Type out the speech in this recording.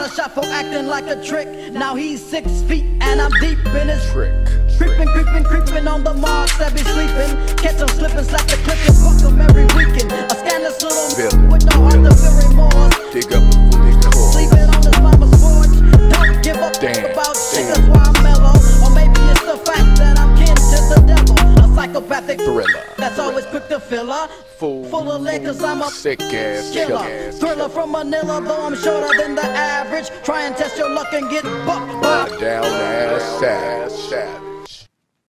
a shot for acting like a trick. Now he's 6 feet and I'm deep in his trick. Creeping on the marks that be sleeping. Catch him slipping, slap the clip and fuck him every weekend. A scandalous little Villain. with no heart to feel remorse. Dig up the booty core. Sleeping on his mama's porch. Don't give up Damn. about shit, that's why I'm mellow. Or maybe it's the fact that I'm kin to the devil. A psychopathic Thriller. that's always quick to fill her. Full of lead cause I'm a sick ass killer. killer. Thriller from Manila, though I'm shorter than the average. Try and test your luck and get bucked by Down ass.